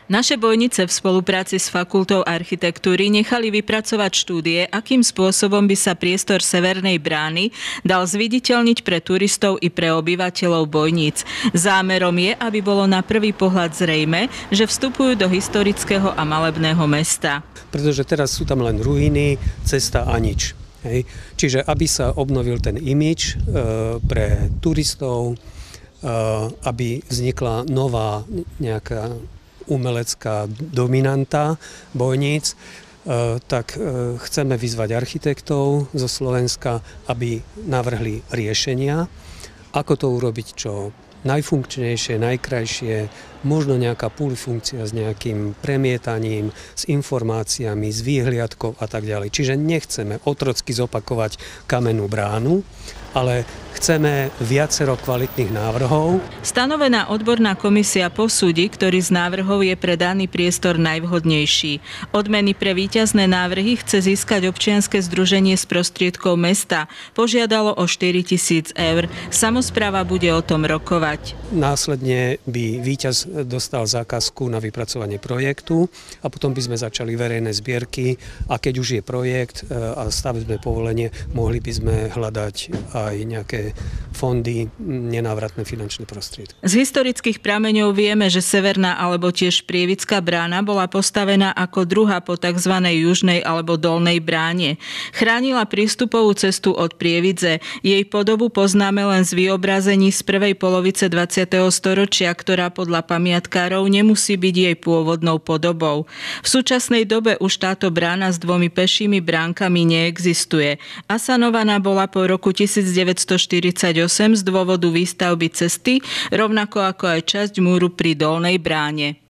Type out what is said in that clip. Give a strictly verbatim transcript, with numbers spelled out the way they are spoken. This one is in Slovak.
Naše Bojnice v spolupráci s Fakultou architektúry nechali vypracovať štúdie, akým spôsobom by sa priestor Severnej brány dal zviditeľniť pre turistov i pre obyvateľov Bojníc. Zámerom je, aby bolo na prvý pohľad zrejmé, že vstupujú do historického a malebného mesta. Pretože teraz sú tam len ruiny, cesta a nič. Hej. Čiže aby sa obnovil ten imidž e, pre turistov, e, aby vznikla nová nejaká umelecká dominanta Bojníc, tak chceme vyzvať architektov zo Slovenska, aby navrhli riešenia, ako to urobiť čo najfunkčnejšie, najkrajšie, možno nejaká púlifunkcia s nejakým premietaním, s informáciami, s výhliadkou a tak ďalej. Čiže nechceme otrocky zopakovať kamennú bránu, ale chceme viacero kvalitných návrhov. Stanovená odborná komisia posúdi, ktorý z návrhov je pre daný priestor najvhodnejší. Odmeny pre víťazné návrhy chce získať občianske združenie z prostriedkov mesta. Požiadalo o štyritisíc eur. Samospráva bude o tom rokovať. Následne by víťaz dostal zákazku na vypracovanie projektu a potom by sme začali verejné zbierky a keď už je projekt a stavebné povolenie, mohli by sme hľadať aj nejaké fondy, nenávratné finančné prostriedky. Z historických prameňov vieme, že Severná alebo tiež Prievická brána bola postavená ako druhá po tzv. Južnej alebo Dolnej bráne. Chránila prístupovú cestu od Prievidze. Jej podobu poznáme len z vyobrazení z prvej polovice dvadsiateho storočia, ktorá podľa pamiatkárov nemusí byť jej pôvodnou podobou. V súčasnej dobe už táto brána s dvomi pešími bránkami neexistuje. Asanovaná bola po roku devätnásťstoštyridsaťosem z dôvodu výstavby cesty, rovnako ako aj časť múru pri Dolnej bráne.